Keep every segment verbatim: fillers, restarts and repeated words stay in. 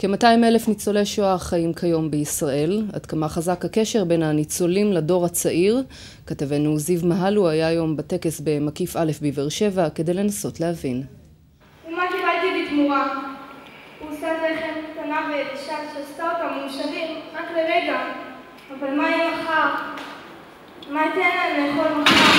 כ-מאתיים אלף ניצולי שואה חיים כיום בישראל. עד כמה חזק הקשר בין הניצולים לדור הצעיר. כתבנו זיו מהלו היה היום בטקס במקיף א' בבאר שבע כדי לנסות להבין. ומה קיבלתי בתמורה? הוא עושה לחם קטנה ויבשה שעשתה אותם מאושרים רק לרגע. אבל מה יהיה מחר? מה ייתן להם לאכול מחר?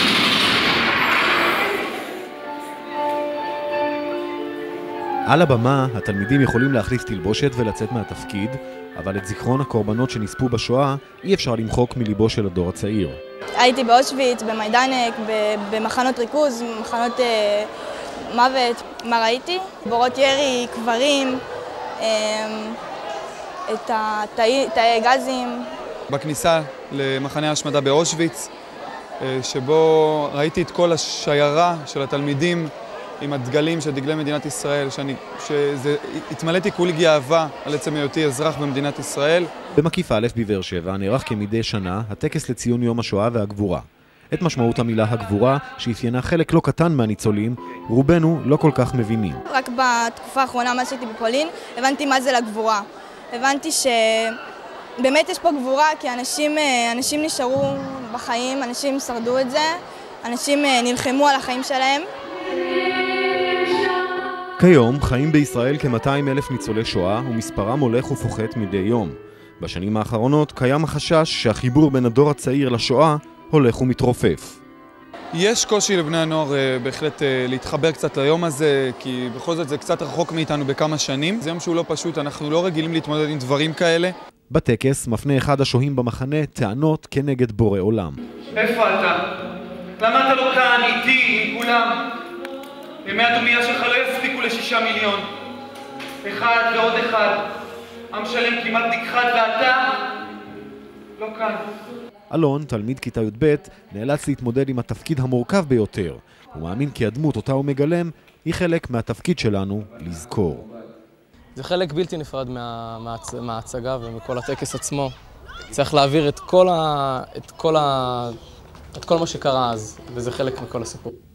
על הבמה התלמידים יכולים להחליף תלבושת ולצאת מהתפקיד, אבל את זיכרון הקורבנות שנספו בשואה אי אפשר למחוק מליבו של הדור הצעיר. הייתי באושוויץ, במיידנק, במחנות ריכוז, מחנות אה, מוות. מה ראיתי? בורות ירי, קברים, אה, את התאי, תאי גזים. בכניסה למחנה השמדה באושוויץ, אה, שבו ראיתי את כל השיירה של התלמידים עם הדגלים של דגלי מדינת ישראל, שאני, שזה, התמלאתי כולי גאווה על עצם היותי אזרח במדינת ישראל. במקיף א' בבאר שבע נערך כמדי שנה הטקס לציון יום השואה והגבורה. את משמעות המילה הגבורה, שאפיינה חלק לא קטן מהניצולים, רובנו לא כל כך מבינים. רק בתקופה האחרונה, מאז שהייתי בפולין, הבנתי מה זה לגבורה. הבנתי שבאמת יש פה גבורה, כי אנשים, אנשים נשארו בחיים, אנשים שרדו את זה, אנשים נלחמו על החיים שלהם. כיום חיים בישראל כ-מאתיים אלף ניצולי שואה ומספרם הולך ופוחת מדי יום. בשנים האחרונות קיים החשש שהחיבור בין הדור הצעיר לשואה הולך ומתרופף. יש קושי לבני הנוער בהחלט להתחבר קצת ליום הזה, כי בכל זאת זה קצת רחוק מאיתנו בכמה שנים. זה יום שהוא לא פשוט, אנחנו לא רגילים להתמודד עם דברים כאלה. בטקס מפנה אחד השוהים במחנה טענות כנגד בורא עולם. איפה אתה? למה אתה לא כאן איתי עם כולם? ימי הדומייה שלך לא יספיקו לשישה מיליון. אחד ועוד אחד. עם שלם כמעט נכחד ואתה לא כאן. אלון, תלמיד כיתה י"ב, נאלץ להתמודד עם התפקיד המורכב ביותר. הוא מאמין כי הדמות אותה הוא מגלם היא חלק מהתפקיד שלנו לזכור. זה חלק בלתי נפרד מה, מה, מההצגה ומכל הטקס עצמו. צריך להעביר את כל, ה, את כל, ה, את כל מה שקרה אז, וזה חלק מכל הסיפור.